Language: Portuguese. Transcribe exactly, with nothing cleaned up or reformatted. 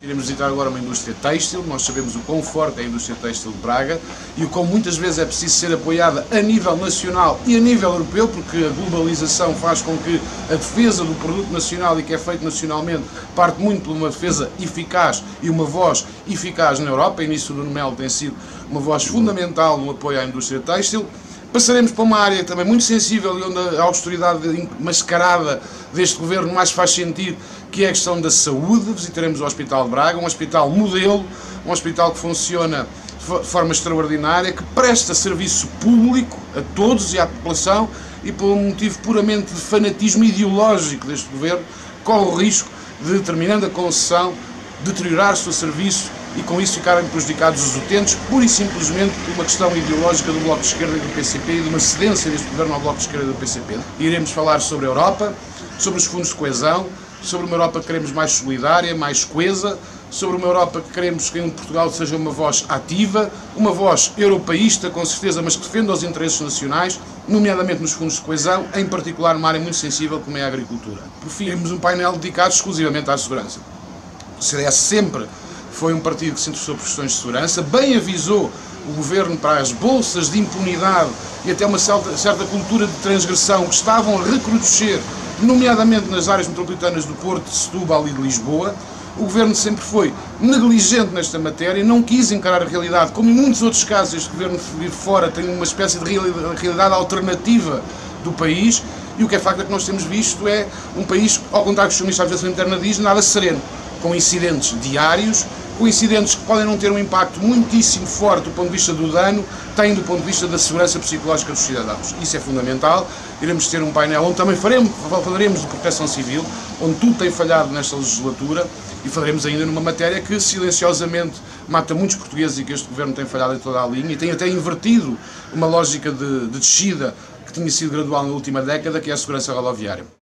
Iremos visitar agora uma indústria têxtil. Nós sabemos o quão forte é a indústria têxtil de Braga e o quão muitas vezes é preciso ser apoiada a nível nacional e a nível europeu, porque a globalização faz com que a defesa do produto nacional e que é feito nacionalmente parte muito por uma defesa eficaz e uma voz eficaz na Europa, e nisso o Nuno Melo tem sido uma voz fundamental no apoio à indústria têxtil. Passaremos para uma área também muito sensível e onde a austeridade mascarada deste governo mais faz sentido, que é a questão da saúde. Visitaremos o Hospital de Braga, um hospital modelo, um hospital que funciona de forma extraordinária, que presta serviço público a todos e à população, e por um motivo puramente de fanatismo ideológico deste governo, corre o risco de, terminando a concessão, deteriorar-se o serviço e com isso ficarem prejudicados os utentes, pura e simplesmente por uma questão ideológica do Bloco de Esquerda e do P C P e de uma cedência deste governo ao Bloco de Esquerda e do P C P. Iremos falar sobre a Europa, sobre os fundos de coesão, sobre uma Europa que queremos mais solidária, mais coesa, sobre uma Europa que queremos que em Portugal seja uma voz ativa, uma voz europeísta, com certeza, mas que defenda os interesses nacionais, nomeadamente nos fundos de coesão, em particular numa área muito sensível como é a agricultura. Por fim, temos um painel dedicado exclusivamente à segurança. O C D S sempre foi um partido que se interessou por questões de segurança, bem avisou o governo para as bolsas de impunidade e até uma certa, certa cultura de transgressão que estavam a recrudescer, nomeadamente nas áreas metropolitanas do Porto, de Setúbal e de Lisboa. O governo sempre foi negligente nesta matéria, não quis encarar a realidade, como em muitos outros casos este governo de fora tem uma espécie de realidade alternativa do país, e o que é facto é que nós temos visto é um país, ao contrário do que o Ministro da Administração Interna diz, nada sereno, com incidentes diários, com incidentes que podem não ter um impacto muitíssimo forte do ponto de vista do dano, têm do ponto de vista da segurança psicológica dos cidadãos. Isso é fundamental. Iremos ter um painel onde também faremos, falaremos de proteção civil, onde tudo tem falhado nesta legislatura, e falaremos ainda numa matéria que silenciosamente mata muitos portugueses e que este governo tem falhado em toda a linha e tem até invertido uma lógica de, de descida que tinha sido gradual na última década, que é a segurança rodoviária.